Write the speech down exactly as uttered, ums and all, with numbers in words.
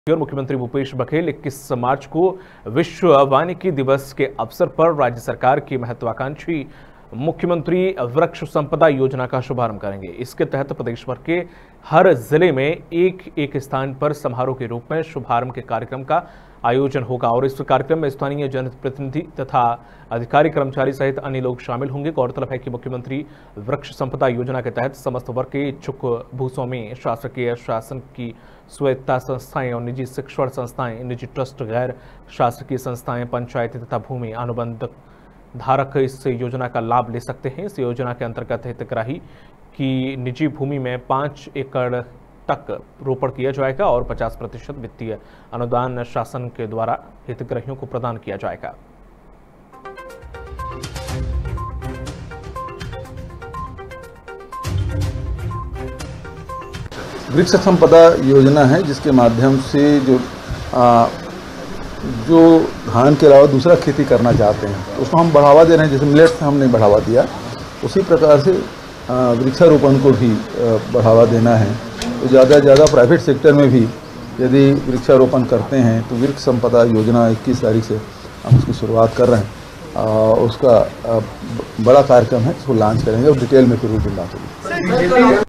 और मुख्यमंत्री भूपेश बघेल इक्कीस मार्च को विश्व वानिकी दिवस के अवसर पर राज्य सरकार की महत्वाकांक्षी मुख्यमंत्री वृक्ष संपदा योजना का शुभारंभ करेंगे। इसके तहत प्रदेश भर के हर जिले में एक एक स्थान पर समारोह के रूप में शुभारंभ के कार्यक्रम का आयोजन होगा और इस कार्यक्रम में स्थानीय जनप्रतिनिधि तथा अधिकारी कर्मचारी सहित अन्य लोग शामिल होंगे। गौरतलब है कि मुख्यमंत्री वृक्ष संपदा योजना के तहत समस्त वर्ग के इच्छुक भूस्वामी शासकीय शासन की स्वायत्ता संस्थाएं और निजी शिक्षण संस्थाएं, निजी ट्रस्ट, गैर शासकीय संस्थाएं, पंचायती तथा भूमि अनुबंध धारक इस योजना का लाभ ले सकते हैं। इस योजना के अंतर्गत हितग्राही की निजी भूमि में पाँच एकड़ तक रोपण किया जाएगा और पचास प्रतिशत वित्तीय अनुदान शासन के द्वारा हितग्राहियों को प्रदान किया जाएगा। वृक्ष संपदा योजना है जिसके माध्यम से जो आ, जो धान के अलावा दूसरा खेती करना चाहते हैं तो उसको हम बढ़ावा दे रहे हैं। जैसे मिलेट से हमने बढ़ावा दिया, उसी प्रकार से वृक्षारोपण को भी बढ़ावा देना है। तो ज़्यादा से ज़्यादा प्राइवेट सेक्टर में भी यदि वृक्षारोपण करते हैं तो वृक्ष संपदा योजना इक्कीस तारीख से हम उसकी शुरुआत कर रहे हैं। आ, उसका आ, बड़ा कार्यक्रम है, इसको लॉन्च करेंगे और डिटेल में फिर भी बात होगी।